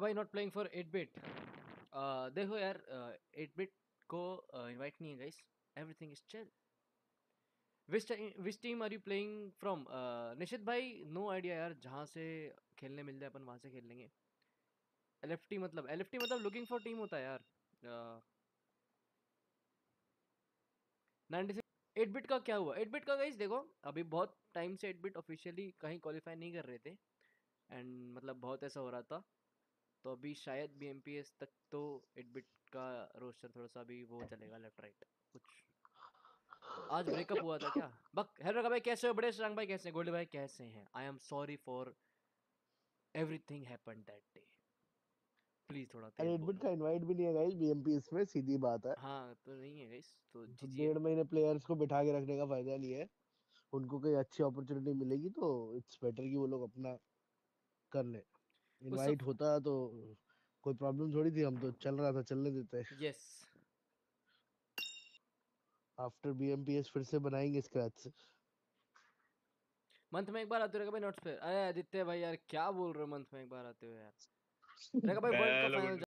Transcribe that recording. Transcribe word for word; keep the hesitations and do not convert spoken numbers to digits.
Why not playing for eight bit? देखो यार, eight bit को इनवाइट नहीं है guys, everything is chill. Which which team are you playing from? Nishit भाई no idea यार, जहाँ से खेलने मिल जाए अपन वहाँ से खेल लेंगे। एलएफटी मतलब एलएफटी मतलब लुकिंग फॉर टीम होता है यार। नाइन्टी सिक्स एट बिट का क्या हुआ? एट बिट का गाइस देखो, अभी बहुत टाइम से एट बिट ऑफिशियली कहीं क्वालिफाई नहीं कर रहे थे, एंड मतलब बहुत ऐसा हो रहा था, तो अभी शायद बी एम पी एस तक तो एट बिट का रोस्टर थोड़ा सा अभी वो चलेगा, लेफ्ट राइट कुछ। आज ब्रेकअप हुआ था क्या? बक हेलो रका भाई, कैसे हो? बड़े श्रांग भाई कैसे हैं? गोल्डी भाई कैसे हैं? I am sorry for everything happened that day, please थोड़ा अरे तेज एडमिट बोलो। का इनवाइट भी नहीं है गाइस बीएमपीएस में, सीधी बात है। हाँ तो नहीं है गाइस, तो तो जीजिए। डेढ़ महीने प्लेयर्स को बिठा के रखने का फायदा नहीं है। उनको कोई अच्छी अपॉर्चुनिटी मिलेगी तो इट्स बेटर कि वो लोग अपना कर ले। उस सब इनवाइट होता तो कोई प्रॉब्लम थोड़ी थी, हम तो चल रहा था चलने देते। यस, आफ्टर बीएमपीएस फिर से बनाएंगे स्क्रैच से। मंथ में एक बार आते हो रेखा भाई नोट्स पे? अरे आदित्य भाई यार क्या बोल रहे हो, मंथ में एक बार आते हो यार? रेखा भाई world cup hello final good